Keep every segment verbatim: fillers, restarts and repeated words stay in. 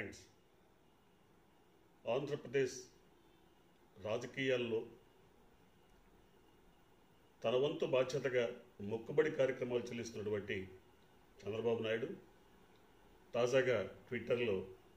Friends, Andhra Pradesh రాజకీయాల్లో తన వంతు బాధ్యతగా మొక్కుబడి కార్యక్రమాలు చెల్లిస్తున్నటువంటి చంద్రబాబు నాయుడు తాజాగా ట్విట్టర్లో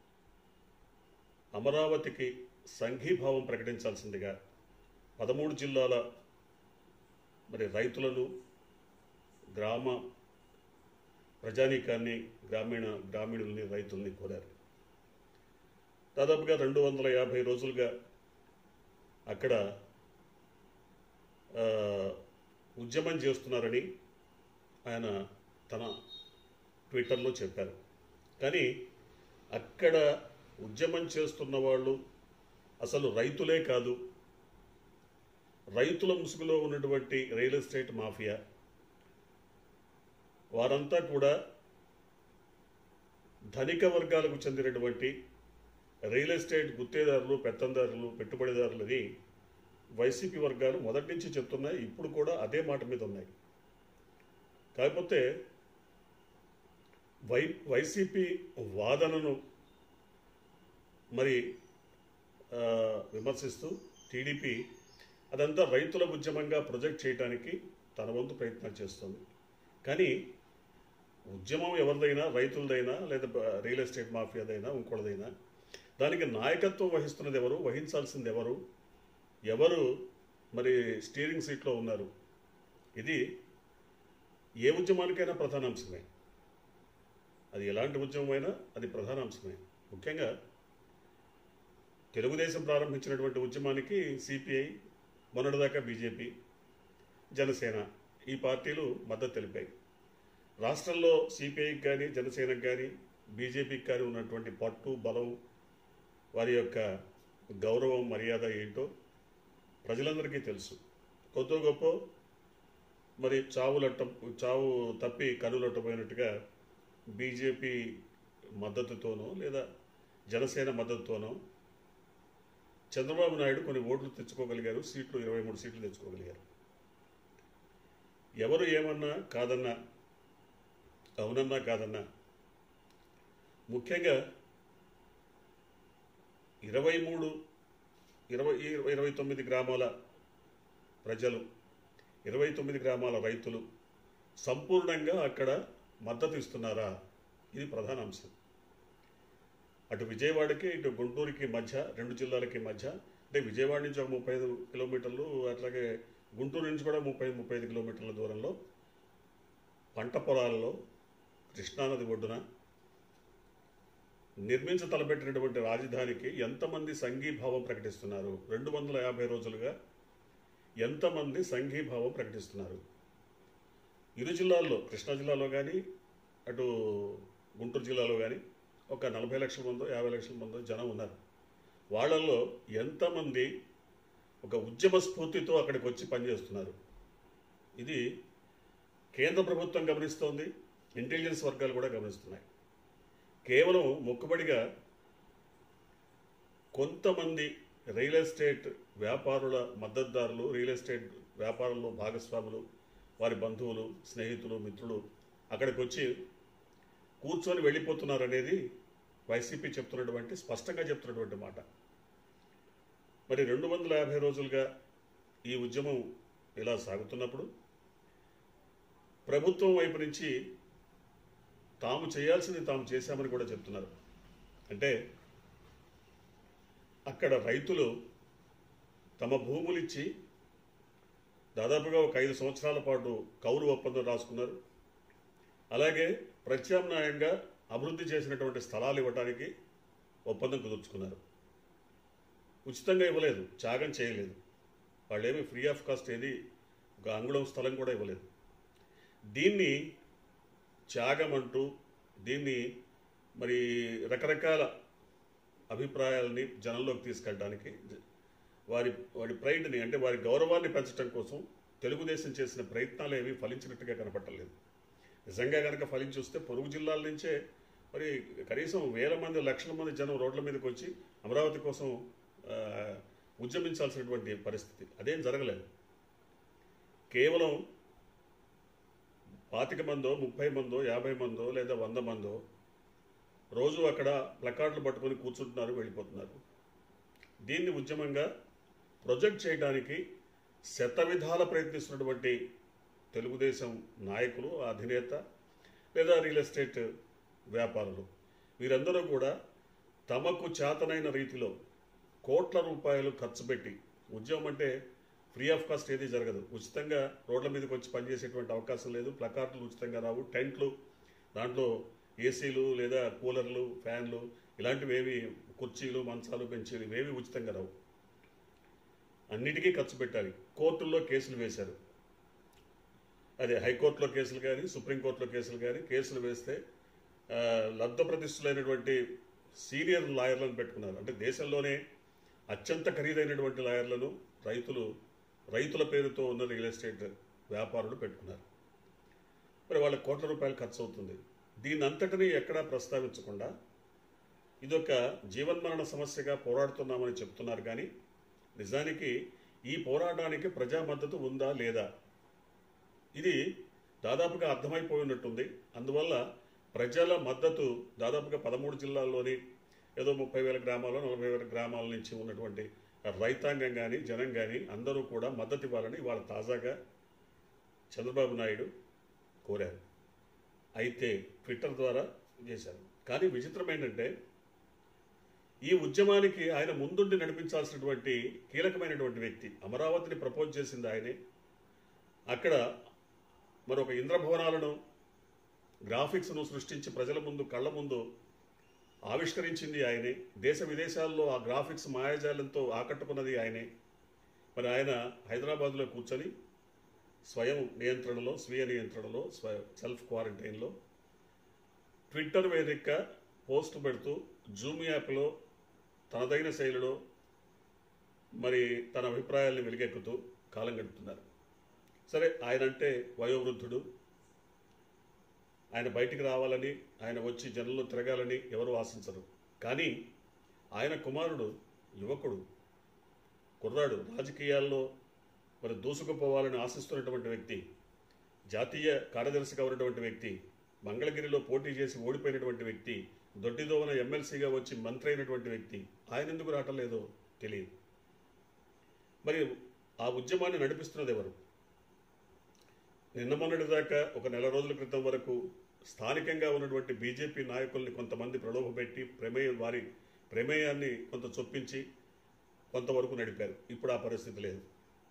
అమరావతికి సంఘీభావం ప్రకటించాల్సిందిగా పదమూడు జిల్లాల మరి రైతులను, గ్రామ ప్రజానీకాన్ని, గ్రామీణ గ్రామీణుల్ని, రైతుల్ని కోరారు. దాదాపుగా రెండు వందల యాభై రోజులుగా అక్కడ ఉద్యమం చేస్తున్నారని ఆయన తన ట్విట్టర్లో చెప్పారు. కానీ అక్కడ ఉద్యమం చేస్తున్న వాళ్ళు అసలు రైతులే కాదు, రైతుల ముసుగులో ఉన్నటువంటి రియల్ ఎస్టేట్ మాఫియా, వారంతా కూడా ధనిక వర్గాలకు చెందినటువంటి రియల్ ఎస్టేట్ గుత్తేదారులు, పెత్తందారులు, పెట్టుబడిదారులని వైసీపీ వర్గాలు మొదటి నుంచి చెప్తున్నాయి. ఇప్పుడు కూడా అదే మాట మీద ఉన్నాయి. కాకపోతే వై వైసీపీ వాదనను మరి విమర్శిస్తూ టీడీపీ అదంతా రైతుల ఉద్యమంగా ప్రొజెక్ట్ చేయడానికి తన వంతు ప్రయత్నాలు చేస్తుంది. కానీ ఉద్యమం ఎవరిదైనా, రైతులదైనా లేదా రియల్ ఎస్టేట్ మాఫియాదైనా ఇంకోటిదైనా, దానికి నాయకత్వం వహిస్తున్నది ఎవరు, వహించాల్సింది ఎవరు, ఎవరు మరి స్టీరింగ్ సీట్లో ఉన్నారు, ఇది ఏ ఉద్యమానికైనా ప్రధాన అంశమే. అది ఎలాంటి ఉద్యమమైనా అది ప్రధాన అంశమే. ముఖ్యంగా తెలుగుదేశం ప్రారంభించినటువంటి ఉద్యమానికి సిపిఐ, మొన్నటిదాకా బీజేపీ, జనసేన ఈ పార్టీలు మద్దతు తెలిపాయి. రాష్ట్రంలో సిపిఐకి కానీ, జనసేనకు కానీ, బీజేపీకి కానీ ఉన్నటువంటి పట్టు, బలం, వారి యొక్క గౌరవం, మర్యాద ఏంటో ప్రజలందరికీ తెలుసు. కొద్దో గొప్ప మరి చావులట్ట చావు తప్పి కనులట్టపోయినట్టుగా బీజేపీ మద్దతుతోనో లేదా జనసేన మద్దతుతోనో చంద్రబాబు నాయుడు కొన్ని ఓట్లు తెచ్చుకోగలిగారు, సీట్లు ఇరవై మూడు సీట్లు తెచ్చుకోగలిగారు. ఎవరు ఏమన్నా కాదన్నా, అవునన్నా కాదన్నా, ముఖ్యంగా ఇరవై మూడు ఇరవై ఇరవై తొమ్మిది గ్రామాల ప్రజలు, ఇరవై తొమ్మిది గ్రామాల రైతులు సంపూర్ణంగా అక్కడ మద్దతు ఇస్తున్నారా, ఇది ప్రధాన అంశం. అటు విజయవాడకి, ఇటు గుంటూరుకి మధ్య, రెండు జిల్లాలకి మధ్య, అంటే విజయవాడ నుంచి ఒక ముప్పై ఐదు కిలోమీటర్లు, అట్లాగే గుంటూరు నుంచి కూడా ముప్పై ముప్పై ఐదు కిలోమీటర్ల దూరంలో పంట పొలాలలో కృష్ణానది ఒడ్డున నిర్మించ తలపెట్టినటువంటి రాజధానికి ఎంతమంది సంఘీభావం ప్రకటిస్తున్నారు? రెండు వందల యాభై రోజులుగా ఎంతమంది సంఘీభావం ప్రకటిస్తున్నారు? ఇరు జిల్లాల్లో, కృష్ణా జిల్లాలో కానీ అటు గుంటూరు జిల్లాలో కానీ ఒక నలభై లక్షల మందో యాభై లక్షల మందో జనం ఉన్నారు. వాళ్ళల్లో ఎంతమంది ఒక ఉద్యమ స్ఫూర్తితో అక్కడికి వచ్చి పనిచేస్తున్నారు? ఇది కేంద్ర ప్రభుత్వం గమనిస్తోంది, ఇంటెలిజెన్స్ వర్గాలు కూడా గమనిస్తున్నాయి. కేవలం మొక్కుబడిగా కొంతమంది రియల్ ఎస్టేట్ వ్యాపారుల మద్దతుదారులు, రియల్ ఎస్టేట్ వ్యాపారంలో భాగస్వాములు, వారి బంధువులు, స్నేహితులు, మిత్రులు అక్కడికి వచ్చి కూర్చొని వెళ్ళిపోతున్నారు అనేది వైసీపీ చెప్తున్నటువంటి, స్పష్టంగా చెప్తున్నటువంటి మాట. మరి రెండు వందల యాభై రోజులుగా ఈ ఉద్యమం ఇలా సాగుతున్నప్పుడు ప్రభుత్వం వైపు నుంచి తాము చేయాల్సింది తాము చేశామని కూడా చెప్తున్నారు. అంటే అక్కడ రైతులు తమ భూములిచ్చి దాదాపుగా ఒక ఐదు సంవత్సరాల పాటు కౌలు ఒప్పందం రాసుకున్నారు. అలాగే ప్రత్యామ్నాయంగా అభివృద్ధి చేసినటువంటి స్థలాలు ఇవ్వడానికి ఒప్పందం కుదుర్చుకున్నారు. ఉచితంగా ఇవ్వలేదు, త్యాగం చేయలేదు. వాళ్ళేమీ ఫ్రీ ఆఫ్ కాస్ట్ ఏది ఒక అంగుళం స్థలం కూడా ఇవ్వలేదు. దీన్ని త్యాగం అంటూ, దీన్ని మరి రకరకాల అభిప్రాయాలని జనంలోకి తీసుకెళ్ళడానికి, వారి వారి ప్రైడ్ని, అంటే వారి గౌరవాన్ని పెంచడం కోసం తెలుగుదేశం చేసిన ప్రయత్నాలు ఏవి ఫలించినట్టుగా కనపట్టలేదు. నిజంగా కనుక ఫలించి వస్తే పొరుగు జిల్లాల నుంచే మరి కనీసం వేల మంది, లక్షల మంది జనం రోడ్ల మీదకి వచ్చి అమరావతి కోసం ఉద్యమించాల్సినటువంటి పరిస్థితి. అదేం జరగలేదు. కేవలం పాతిక మందో, ముప్పై మందో, యాభై మందో లేదా వంద మందో రోజు అక్కడ ప్లకార్డులు పట్టుకొని కూర్చుంటున్నారు, వెళ్ళిపోతున్నారు. దీన్ని ఉద్యమంగా ప్రొజెక్ట్ చేయడానికి శతవిధాల ప్రయత్నిస్తున్నటువంటి తెలుగుదేశం నాయకులు, అధినేత లేదా రియల్ ఎస్టేట్ వ్యాపారులు వీరందరూ కూడా తమకు చేతనైన రీతిలో కోట్ల రూపాయలు ఖర్చు పెట్టి, ఉద్యమం అంటే ఫ్రీ ఆఫ్ కాస్ట్ ఏది జరగదు, ఉచితంగా రోడ్ల మీదకి వచ్చి పనిచేసేటువంటి అవకాశం లేదు, ప్లకార్డులు ఉచితంగా రావు, టెంట్లు, దాంట్లో ఏసీలు లేదా కూలర్లు, ఫ్యాన్లు ఇలాంటివి ఏవి, కుర్చీలు, మంచాలు, బెంచీలు ఇవేవి ఉచితంగా రావు, అన్నిటికీ ఖర్చు పెట్టాలి. కోర్టుల్లో కేసులు వేశారు, అదే హైకోర్టులో కేసులు కానీ సుప్రీంకోర్టులో కేసులు కానీ కేసులు వేస్తే లబ్ధ ప్రతిష్ఠులైనటువంటి సీనియర్ లాయర్లను పెట్టుకున్నారు. అంటే దేశంలోనే అత్యంత ఖరీదైనటువంటి లాయర్లను రైతులు రైతుల పేరుతో ఉన్న రియల్ ఎస్టేట్ వ్యాపారులు పెట్టుకున్నారు. మరి వాళ్ళ కోట్ల రూపాయలు ఖర్చు అవుతుంది. దీని అంతటినీ ఎక్కడా ప్రస్తావించకుండా ఇదొక జీవన్మరణ సమస్యగా పోరాడుతున్నామని చెప్తున్నారు. కానీ నిజానికి ఈ పోరాటానికి ప్రజా మద్దతు ఉందా లేదా ఇది దాదాపుగా అర్థమైపోయినట్టుంది. అందువల్ల ప్రజల మద్దతు దాదాపుగా పదమూడు జిల్లాల్లోని ఏదో ముప్పై వేల గ్రామాలు నలభై వేల గ్రామాల నుంచి ఉన్నటువంటి రైతాంగం కానీ జనం కానీ అందరూ కూడా మద్దతు ఇవ్వాలని ఇవాళ తాజాగా చంద్రబాబు నాయుడు కోరారు. అయితే ట్విట్టర్ ద్వారా చేశారు. కానీ విచిత్రం ఏంటంటే ఈ ఉద్యమానికి ఆయన ముందుండి నడిపించాల్సినటువంటి కీలకమైనటువంటి వ్యక్తి, అమరావతిని ప్రపోజ్ చేసింది ఆయనే, అక్కడ మరొక ఇంద్రభవనాలను గ్రాఫిక్స్ను సృష్టించి ప్రజల ముందు కళ్ళ ముందు ఆవిష్కరించింది ఆయనే, దేశ విదేశాల్లో ఆ గ్రాఫిక్స్ మాయాజాలంతో ఆకట్టుకున్నది ఆయనే. మరి ఆయన హైదరాబాద్లో కూర్చొని స్వయం నియంత్రణలో, స్వీయ నియంత్రణలో, స్వ సెల్ఫ్ క్వారంటైన్లో ట్విట్టర్ వేదిక పోస్ట్ పెడుతూ జూమ్ యాప్లో తనదైన శైలిలో మరి తన అభిప్రాయాలను వెలిగెక్కుతూ కాలం గడుపుతున్నారు. సరే, ఆయన అంటే వయోవృద్ధుడు, ఆయన బయటికి రావాలని, ఆయన వచ్చి జనంలో తిరగాలని ఎవరు ఆశించరు. కానీ ఆయన కుమారుడు యువకుడు, కుర్రాడు, రాజకీయాల్లో మరి దూసుకుపోవాలని ఆశిస్తున్నటువంటి వ్యక్తి, జాతీయ కార్యదర్శిగా ఉన్నటువంటి వ్యక్తి, మంగళగిరిలో పోటీ చేసి ఓడిపోయినటువంటి వ్యక్తి, దొడ్డిదోవన ఎమ్మెల్సీగా వచ్చి మంత్రి అయినటువంటి వ్యక్తి, ఆయన ఎందుకు రావట్లేదో తెలియదు. మరి ఆ ఉద్యమాన్ని నడిపిస్తున్నది ఎవరు? నిన్న మొన్నటి దాకా ఒక నెల రోజుల క్రితం వరకు స్థానికంగా ఉన్నటువంటి బీజేపీ నాయకుల్ని కొంతమంది ప్రలోభపెట్టి ప్రమేయం వారి ప్రమేయాన్ని కొంత చొప్పించి కొంతవరకు నడిపారు. ఇప్పుడు ఆ పరిస్థితి లేదు.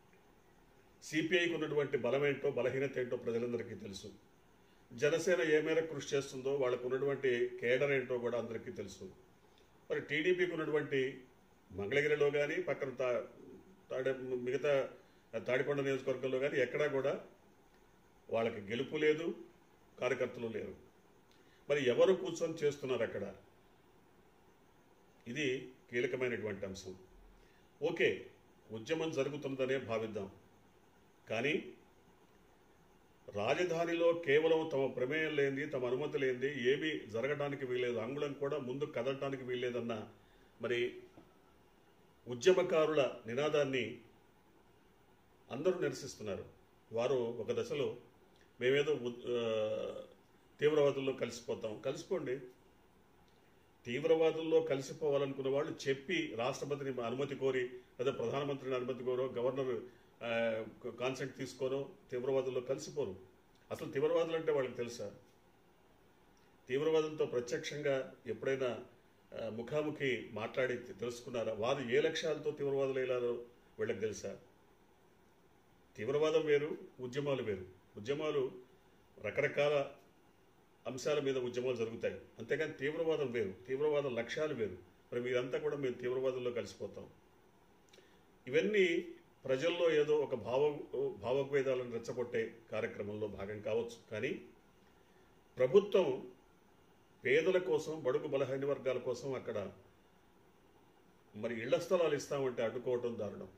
సిపిఐకి ఉన్నటువంటి బలమేంటో బలహీనత ఏంటో ప్రజలందరికీ తెలుసు. జనసేన ఏ మేర కృషి చేస్తుందో, వాళ్ళకు ఉన్నటువంటి కేడర్ ఏంటో కూడా అందరికీ తెలుసు. మరి టీడీపీకి ఉన్నటువంటి మంగళగిరిలో కానీ పక్కన తా తాడే మిగతా తాడికొండ నియోజకవర్గంలో కానీ ఎక్కడా కూడా వాళ్ళకి గెలుపు లేదు, కార్యకర్తలు లేరు. మరి ఎవరు కూర్చొని చేస్తున్నారు అక్కడ? ఇది కీలకమైనటువంటి అంశం. ఓకే, ఉద్యమం జరుగుతున్నదనే భావిద్దాం. కానీ రాజధానిలో కేవలం తమ ప్రమేయం లేనిది, తమ అనుమతి లేనిది ఏమీ జరగడానికి వీల్లేదు, అంగుళం కూడా ముందు కదలటానికి వీల్లేదన్న మరి ఉద్యమకారుల నినాదాన్ని అందరూ నిరసిస్తున్నారు. వారు ఒక దశలో మేమేదో తీవ్రవాదుల్లో కలిసిపోతాం, కలిసిపోండి. తీవ్రవాదుల్లో కలిసిపోవాలనుకున్న వాళ్ళు చెప్పి రాష్ట్రపతిని అనుమతి కోరి లేదా ప్రధానమంత్రిని అనుమతి కోరో గవర్నర్ కాన్సెంట్ తీసుకోరో తీవ్రవాదుల్లో కలిసిపోరు. అసలు తీవ్రవాదులు అంటే వాళ్ళకి తెలుసా? తీవ్రవాదులతో ప్రత్యక్షంగా ఎప్పుడైనా ముఖాముఖి మాట్లాడి తెలుసుకున్నారా? వారు ఏ లక్ష్యాలతో తీవ్రవాదులు అయ్యారో వీళ్ళకి తెలుసా? తీవ్రవాదం వేరు, ఉద్యమాలు వేరు. ఉద్యమాలు రకరకాల అంశాల మీద ఉద్యమాలు జరుగుతాయి, అంతేగాని తీవ్రవాదం వేరు, తీవ్రవాద లక్ష్యాలు వేరు. మరి మీరంతా కూడా మేము తీవ్రవాదంలో కలిసిపోతాం. ఇవన్నీ ప్రజల్లో ఏదో ఒక భావ భావోద్వేదాలను రెచ్చగొట్టే కార్యక్రమంలో భాగం కావచ్చు. కానీ ప్రభుత్వం పేదల కోసం, బడుగు బలహీన వర్గాల కోసం అక్కడ మరి ఇళ్ల స్థలాలు ఇస్తామంటే అడ్డుకోవటం దారుణం.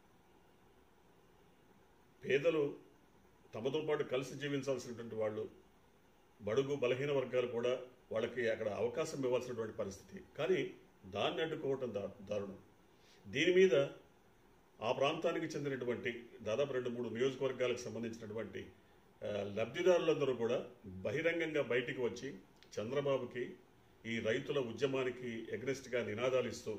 పేదలు తమతో పాటు కలిసి జీవించాల్సినటువంటి వాళ్ళు, బడుగు బలహీన వర్గాలు కూడా వాళ్ళకి అక్కడ అవకాశం ఇవ్వాల్సినటువంటి పరిస్థితి. కానీ దాన్ని అడ్డుకోవటం దా దారుణం. దీని మీద ఆ ప్రాంతానికి చెందినటువంటి దాదాపు రెండు మూడు నియోజకవర్గాలకు సంబంధించినటువంటి లబ్ధిదారులందరూ కూడా బహిరంగంగా బయటికి వచ్చి చంద్రబాబుకి ఈ రైతుల ఉద్యమానికి ఎగ్నెస్ట్గా నినాదాలు ఇస్తూ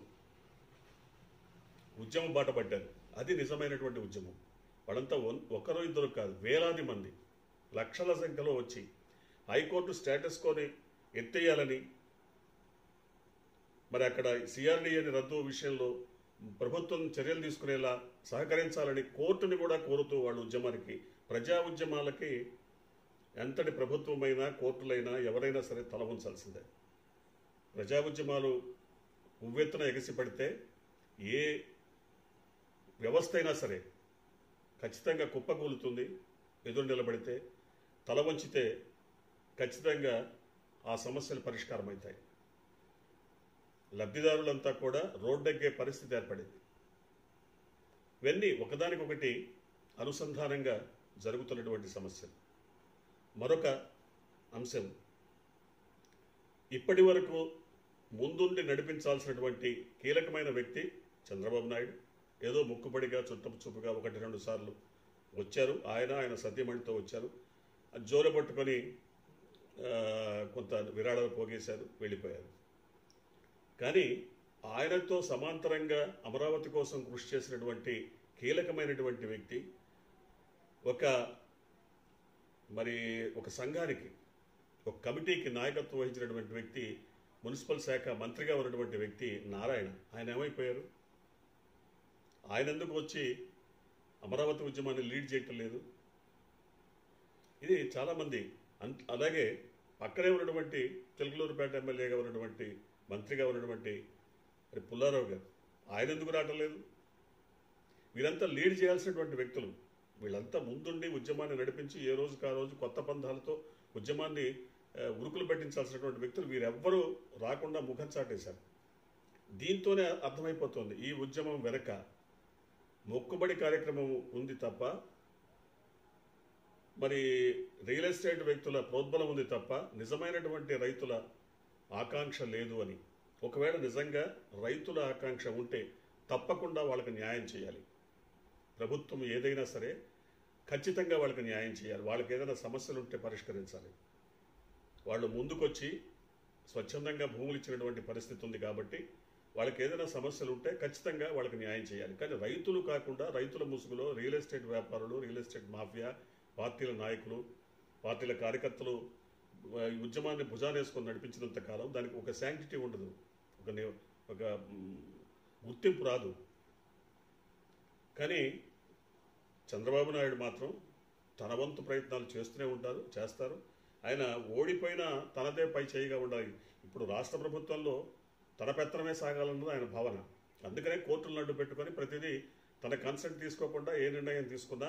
ఉద్యమం బాట పడ్డారు. అది నిజమైనటువంటి ఉద్యమం. వాళ్ళంతా ఒకరో ఇద్దరు కాదు, వేలాది మంది లక్షల సంఖ్యలో వచ్చి హైకోర్టు స్టేటస్ కోని ఎత్తేయాలని, మరి అక్కడ సిఆర్డీఏని రద్దు విషయంలో ప్రభుత్వం చర్యలు తీసుకునేలా సహకరించాలని కోర్టుని కూడా కోరుతూ వాళ్ళు ఉద్యమానికి, ప్రజా ఉద్యమాలకి ఎంతటి ప్రభుత్వమైనా కోర్టులైనా ఎవరైనా సరే తల ఉంచాల్సిందే. ప్రజా ఉద్యమాలు ఉవ్వెత్తున ఎగసిపడితే ఏ వ్యవస్థ అయినా సరే ఖచ్చితంగా కుప్పకూలుతుంది. ఎదురు నిలబడితే, తల వంచితే ఖచ్చితంగా ఆ సమస్యలు పరిష్కారం అవుతాయి. లబ్ధిదారులంతా కూడా రోడ్డెక్కే పరిస్థితి ఏర్పడింది. ఇవన్నీ ఒకదానికొకటి అనుసంధానంగా జరుగుతున్నటువంటి సమస్యలు. మరొక అంశం, ఇప్పటి వరకు ముందుండి నడిపించాల్సినటువంటి కీలకమైన వ్యక్తి చంద్రబాబు నాయుడు ఏదో ముక్కుపడిగా చుట్టపు చూపుగా ఒకటి రెండు సార్లు వచ్చారు. ఆయన ఆయన సత్యమణితో వచ్చారు, జోలు పట్టుకొని కొంత విరాళాలు పోగేశారు, వెళ్ళిపోయారు. కానీ ఆయనతో సమాంతరంగా అమరావతి కోసం కృషి చేసినటువంటి కీలకమైనటువంటి వ్యక్తి, ఒక మరి ఒక సంఘానికి, ఒక కమిటీకి నాయకత్వం వహించినటువంటి వ్యక్తి, మున్సిపల్ శాఖ మంత్రిగా ఉన్నటువంటి వ్యక్తి నారాయణ. ఆయన ఏమైపోయారు? ఆయన ఎందుకు వచ్చి అమరావతి ఉద్యమాన్ని లీడ్ చేయటం లేదు? ఇది చాలామంది. అలాగే పక్కనే ఉన్నటువంటి తెలుగులూరుపేట ఎమ్మెల్యేగా ఉన్నటువంటి మంత్రిగా ఉన్నటువంటి మరి పుల్లారావు గారు, ఆయన ఎందుకు రావటం లేదు? వీరంతా లీడ్ చేయాల్సినటువంటి వ్యక్తులు. వీళ్ళంతా ముందుండి ఉద్యమాన్ని నడిపించి ఏ రోజుకు ఆ రోజు కొత్త పంధాలతో ఉద్యమాన్ని ఉరుకులు పెట్టించాల్సినటువంటి వ్యక్తులు వీరెవ్వరూ రాకుండా ముఖం చాటేశారు. దీంతోనే అర్థమైపోతుంది ఈ ఉద్యమం వెనక మొక్కుబడి కార్యక్రమం ఉంది తప్ప, మరి రియల్ ఎస్టేట్ వ్యక్తుల ప్రోద్బలం ఉంది తప్ప నిజమైనటువంటి రైతుల ఆకాంక్ష లేదు అని. ఒకవేళ నిజంగా రైతుల ఆకాంక్ష ఉంటే తప్పకుండా వాళ్ళకి న్యాయం చేయాలి. ప్రభుత్వం ఏదైనా సరే ఖచ్చితంగా వాళ్ళకి న్యాయం చేయాలి. వాళ్ళకి ఏదైనా సమస్యలు ఉంటే పరిష్కరించాలి. వాళ్ళు ముందుకొచ్చి స్వచ్ఛందంగా భూములు ఇచ్చినటువంటి పరిస్థితి ఉంది కాబట్టి వాళ్ళకి ఏదైనా సమస్యలు ఉంటే ఖచ్చితంగా వాళ్ళకి న్యాయం చేయాలి. కానీ రైతులు కాకుండా రైతుల ముసుగులో రియల్ ఎస్టేట్ వ్యాపారులు, రియల్ ఎస్టేట్ మాఫియా, పార్టీల నాయకులు, పార్టీల కార్యకర్తలు ఉద్యమాన్ని భుజానేసుకొని నడిపించినంత కాలం దానికి ఒక శాంక్టిటీ ఉండదు, ఒక ఒక గుర్తింపు రాదు. కానీ చంద్రబాబు నాయుడు మాత్రం తన వంతు ప్రయత్నాలు చేస్తూనే ఉంటారు, చేస్తారు. ఆయన ఓడిపోయినా తనదే పై చేయిగా ఉండాలి. ఇప్పుడు రాష్ట్ర ప్రభుత్వంలో తన పెత్తనమే సాగాలన్నది ఆయన భావన. అందుకనే కోర్టులను అడ్డు పెట్టుకొని ప్రతిదీ తన కన్సెంట్ తీసుకోకుండా ఏ నిర్ణయం తీసుకున్నా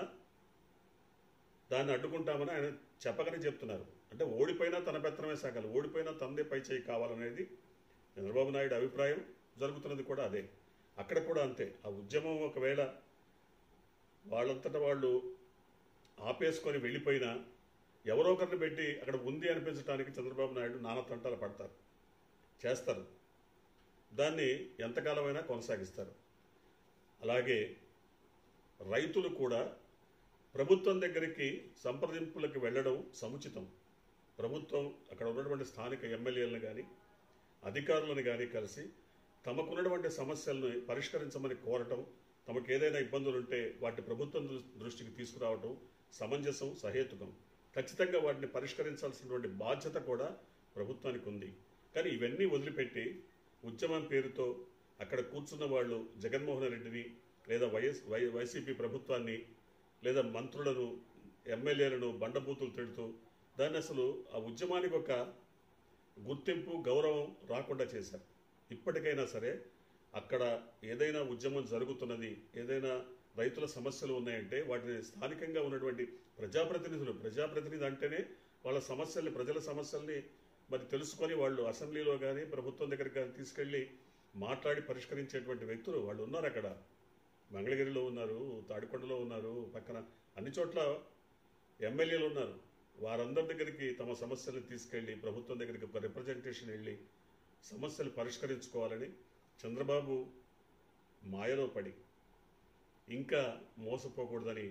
దాన్ని అడ్డుకుంటామని ఆయన చెప్పకనే చెప్తున్నారు. అంటే ఓడిపోయినా తన పెత్తనమే సాగాలి, ఓడిపోయినా తనదే పై చేయి కావాలనేది చంద్రబాబు నాయుడు అభిప్రాయం. జరుగుతున్నది కూడా అదే. అక్కడ కూడా అంతే. ఆ ఉద్యమం ఒకవేళ వాళ్ళంతటా వాళ్ళు ఆపేసుకొని వెళ్ళిపోయినా ఎవరో ఒకరిని పెట్టి అక్కడ ఉంది అనిపించడానికి చంద్రబాబు నాయుడు నానా తంటాలు పడతారు, చేస్తారు. దాన్ని ఎంతకాలమైనా కొనసాగిస్తారు. అలాగే రైతులు కూడా ప్రభుత్వం దగ్గరికి సంప్రదింపులకు వెళ్ళడం సముచితం. ప్రభుత్వం అక్కడ ఉన్నటువంటి స్థానిక ఎమ్మెల్యేలను కానీ అధికారులను కానీ కలిసి తమకున్నటువంటి సమస్యలను పరిష్కరించమని కోరటం, తమకు ఏదైనా ఇబ్బందులు ఉంటే వాటి ప్రభుత్వం దృష్టికి తీసుకురావటం సమంజసం, సహేతుకం. ఖచ్చితంగా వాటిని పరిష్కరించాల్సినటువంటి బాధ్యత కూడా ప్రభుత్వానికి ఉంది. కానీ ఇవన్నీ వదిలిపెట్టి ఉద్యమం పేరుతో అక్కడ కూర్చున్న వాళ్ళు జగన్మోహన్ రెడ్డిని లేదా వైఎస్ వై వైసీపీ ప్రభుత్వాన్ని లేదా మంత్రులను, ఎమ్మెల్యేలను బండబూతులు తిడుతూ దాన్ని అసలు ఆ ఉద్యమానికి ఒక గుర్తింపు, గౌరవం రాకుండా చేశారు. ఇప్పటికైనా సరే అక్కడ ఏదైనా ఉద్యమం జరుగుతున్నది, ఏదైనా రైతుల సమస్యలు ఉన్నాయంటే వాటిని స్థానికంగా ఉన్నటువంటి ప్రజాప్రతినిధులు, ప్రజాప్రతినిధి అంటేనే వాళ్ళ సమస్యల్ని, ప్రజల సమస్యల్ని మరి తెలుసుకొని వాళ్ళు అసెంబ్లీలో కానీ ప్రభుత్వం దగ్గరికి కానీ తీసుకెళ్ళి మాట్లాడి పరిష్కరించేటువంటి వ్యక్తులు వాళ్ళు ఉన్నారు. అక్కడ మంగళగిరిలో ఉన్నారు, తాడికొండలో ఉన్నారు, పక్కన అన్ని చోట్ల ఎమ్మెల్యేలు ఉన్నారు. వారందరి దగ్గరికి తమ సమస్యలను తీసుకెళ్ళి ప్రభుత్వం దగ్గరికి ఒక రిప్రజెంటేషన్ వెళ్ళి సమస్యలు పరిష్కరించుకోవాలని చంద్రబాబు మాయలో పడి ఇంకా మోసపోకూడదని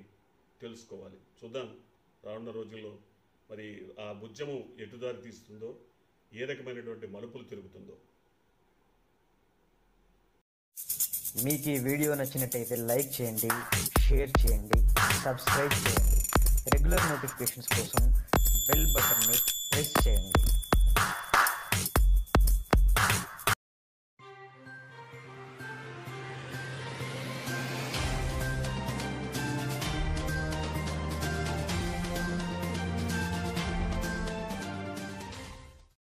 తెలుసుకోవాలి. చూద్దాం రానున్న రోజుల్లో మరి ఆ ఉద్యమం ఎటుదారి తీస్తుందో. ఏ రకమైనటువంటి మలుపులు తిరుగుతుందో. మీకు ఈ వీడియో నచ్చినట్టయితే లైక్ చేయండి, షేర్ చేయండి, సబ్స్క్రైబ్ చేయండి. రెగ్యులర్ నోటిఫికేషన్స్ కోసం బెల్ బటన్ని ప్రెస్ చేయండి.